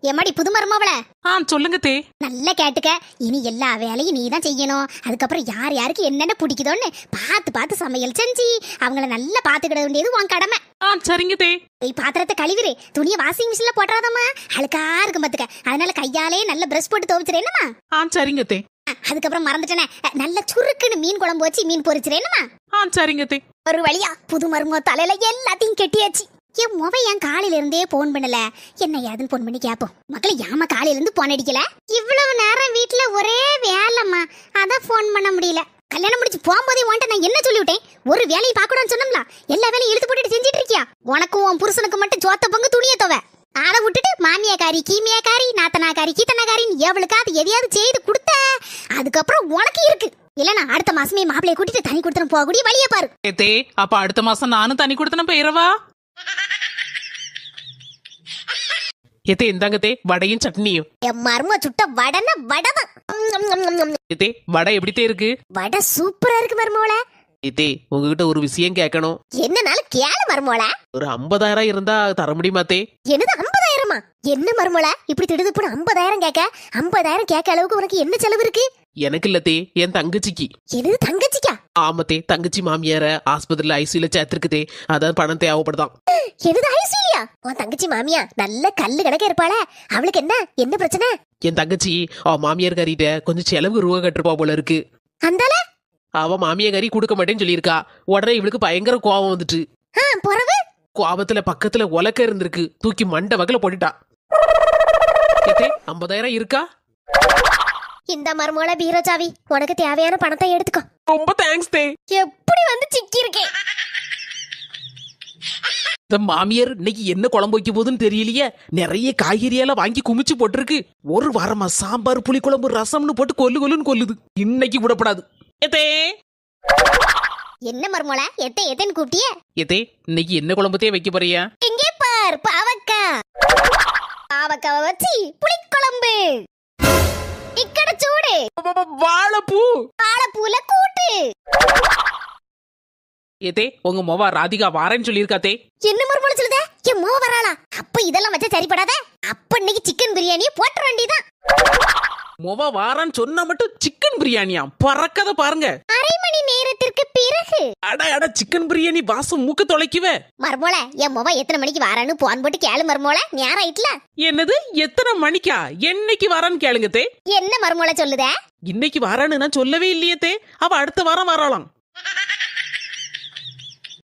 எம்மாடி புது மருமவள சொல்லுங்க தே. நல்லா கேட்டுக்க. இனி எல்லா வேலையும் நீ தான் செய்யணும். அதுக்கப்புறம் யார் யாருக்கு என்னென்ன பிடிக்குதோன்னு பார்த்து பார்த்து சமையல் செஞ்சு அவங்கள நல்லா பாத்துக்கிட வேண்டியது உன் கடமை. சரிங்க தே. பாத்திரத்தை கழுவிரு, துணியை வாஷிங் மிஷின்ல போட்டுறாதம்மா, அழுக்கா இருக்கும் பாத்துக்க. அதனால கையாலே நல்ல பிரஷ் போட்டு துவைச்சிரேன்னுமா. சரிங்க தே. அதுக்கப்புறம் மறந்துட்டேனே, நல்ல சுருக்குன்னு மீன் குழம்பு வச்சு மீன் பொரிச்சிரேன்னுமா. சரிங்க தே. ஒரு வழியா புது மருமக தலையில எல்லாத்தையும் கெட்டியாச்சு. என் முவை என் காலையில இருந்தே போன் பண்ணல, என்ன ஏதுன்னு போன் பண்ணி கேப்போம். மக்களை ஏமா காலையில இருந்து போன் அடிக்கல? இவ்வளவு நேரம் வீட்டுல ஒரே வேலைம்மா, அதான் போன் பண்ண முடியல. கல்யாணம் முடிச்சு போகும்போதே உன்ட்ட நான் என்ன சொல்லிவிட்டேன்? ஒரு வேலையை பார்க்கணும்னு சொன்னோம்ல, எல்லா வேலையும் இழுத்து போட்டுட்டு செஞ்சிட்டு இருக்கியா? உனக்கும் உன் புருஷனுக்கு மட்டும் சோத்த பங்கு துணியை துவை. அதை விட்டுட்டு மாமியாக்காரி கீமியாக்காரி நாத்தனாக்காரி கீத்தனாக்காரின்னு எவளுக்காவது எதையாவது செய்து கொடுத்த அதுக்கப்புறம் உனக்கு இருக்கு. இல்லனா அடுத்த மாசமே மாப்பிளைய கூட்டிட்டு தனி கொடுத்தனம் போகக்கூடிய வழியை பாரு. அப்ப அடுத்த மாசம் நானும் தனி கொடுத்தனம் போயிரவா? எத்தே இந்தாங்க தே, வடையும் சட்னியும். என் மர்ம சுட்ட வடனா வடதான். எத்தே வடை எப்படித்தே இருக்கு? வடை சூப்பரா இருக்கு மர்மோள. எத்தே உங்ககிட்ட ஒரு விஷயம் கேட்கணும். என்னனாலும் கேளு மர்மோள. ஒரு 50,000 இருந்தா தர முடியுமா தே? என்னது 50,000மா? என்ன மர்மோள இப்படி திடுதுப்புன்னு 50,000 கேட்க? 50,000 கேட்க அளவுக்கு உனக்கு என்ன செலவு இருக்கு? எனக்கு இல்ல தே, என் தங்கச்சிக்கு. என்னது தங்கச்சிக்கா? ஆமத்தே, தங்கச்சி மாமியார ஆஸ்பத்திரியில ஐசியூல சேர்த்திருக்குதே, அதான் பணம் தேவைப்படுதான். என்னது ஐசியூலியா? உன் தங்கச்சி மாமியா நல்ல கல்லு கணக்க இருப்பாள, அவளுக்கு என்ன பிரச்சனை? என் தங்கச்சி அவ மாமியார் காரிட்ட கொஞ்சம் செலவு ரூபா கட்டுப்பா போல இருக்கு. அந்தால அவ மாமியாரி கொடுக்க மாட்டேன்னு சொல்லியிருக்கா. உடனே இவளுக்கு பயங்கர கோபம் வந்துட்டு, கோபத்துல பக்கத்துல உலக்க இருந்திருக்கு, தூக்கி மண்டை வகல போட்டுட்டா. 50,000 இருக்கா? இந்த மர்மோள பீரோச்சாவி, உனக்கு தேவையான பணத்தை எடுத்துக்கோ. ரொம்ப தேங்க்ஸ் தே. எப்படி வந்து சிக்கி இருக்கே. இந்த மாமியார் இன்னைக்கு என்ன குழம்பு வைக்க போகுதுன்னு தெரியலையே. நிறைய காய்கறியெல்லாம் வாங்கி குமிச்சு போட்டிருக்கு. ஒரு வாரமா சாம்பார் புளி குழம்பு ரசம்னு போட்டு கொல்லுன்னு கொல்லுது. இன்னைக்கு விடப்படாது. என்ன மர்மோள எத்தேன்னு கூப்பிட்டியே? எத்தே இன்னைக்கு என்ன குழம்புத்தே வைக்க போறியா? எங்கே பார், பாவக்காவை வச்சு புளிக்குழம்பு. இக்கட சூடு வாழைப்பூல கூட்டு. ஏதே உங்க மோவா ராதிகா வாரேன்னு சொல்லியிருக்காத்தே. என்ன மர்மோள சொல்லுதே? என் மோவ வராளா? அப்ப இதெல்லாம் வச்சா சரிப்படாத. அப்ப இன்னைக்கு சிக்கன் பிரியாணியை போட்ட வேண்டியதான். மோவா வாரான்னு சொன்னா மட்டும் சிக்கன் பிரியாணியா? பறக்கத பாருங்க. அரை மணி நேரத்திற்கு பிறகு அட சிக்கன் பிரியாணி வாசம் மூக்க தொலைக்குவே. மர்மோள என் மோவா எத்தனை மணிக்கு வாரான்னு போன் போட்டு கேளு மர்மோள. நேரம் ஆயிட்டுல. என்னது எத்தனை மணிக்கா? என்னைக்கு வாரான்னு கேளுங்க தே. என்ன மர்மோள சொல்லுதே? இன்னைக்கு வாரான்னு நான் சொல்லவே இல்லையே தே. அவ அடுத்த வாரம் வராளாம்.